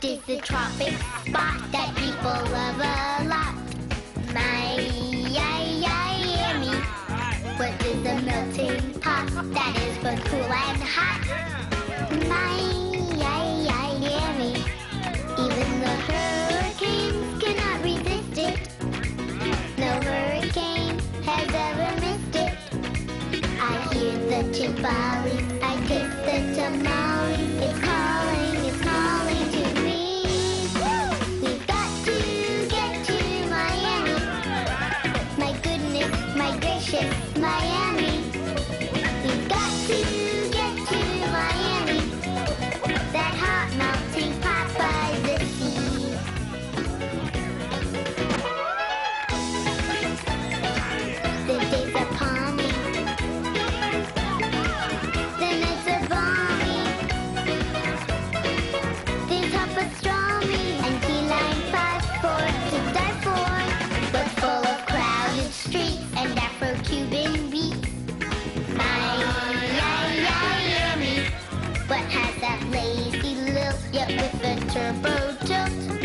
is the tropic spot that people love a lot. Miami. What is the melting pot that is both cool and hot? Miami. Even the hurricanes cannot resist it. No hurricane has ever missed it. I hear the timbales, I taste the tamales. It's calling to me. We've got to get to Miami. My goodness, my gracious, Miami. We've got to get to Miami. That hot melting pot by the sea. The days are palmy. The nights are balmy. There's hot pastrami and key lime 5-4 to die for. But full of crowded streets and Afro-Cuban beats. Miami. What has that lazy lilt, yet with a turbo tilt?